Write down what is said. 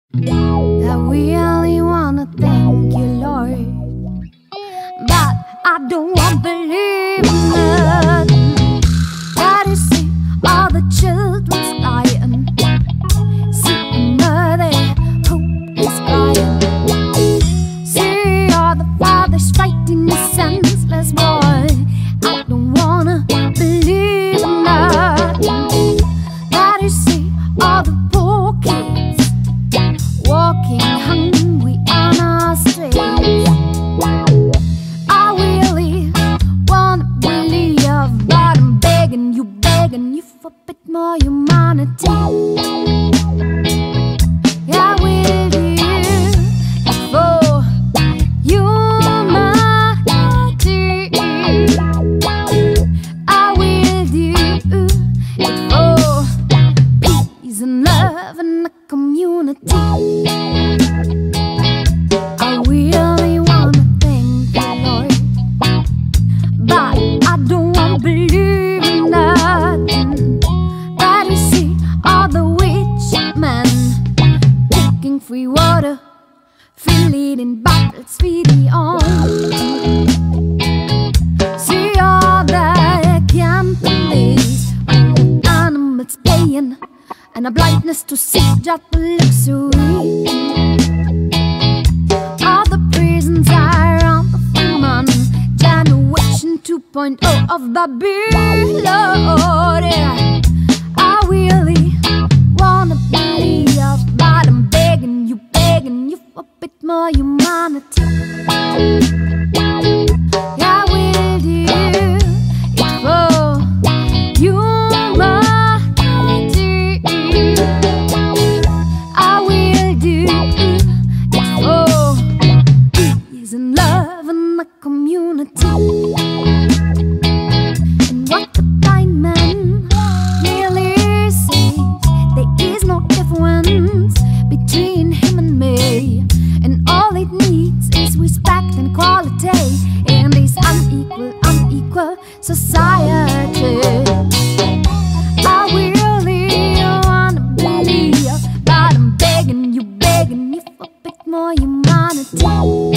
I really wanna thank you, Lord, but I don't want to believe nothing. That is see all the children's dying, see a mother hopeless crying, see all the fathers fighting the senseless boy. I don't wanna believe nothing. That is see all the poor kids walking hungry on our streets. I really wanna believe, but I'm begging you for a bit more humanity. I will do it for humanity. I will do it for peace and love in the community. I really wanna thank you, Lord, but I don't wanna believe in nothing. That you see all the witch men taking free water, fill it in bottles, feed it on. See all the companies with animals paying, and a blindness to see just the luxury. All the prisons are on the human generation 2.0 of Babylon. Yeah. I really wanna believe, but I'm begging you for a bit more humanity. I will do it for humanity. I will do it for peace and love in the community. And what the blind man really sees, there is no difference between him and me, and all it needs is respect and equality in this unequal society. I really wanna believe, but I'm begging you for a bit more humanity.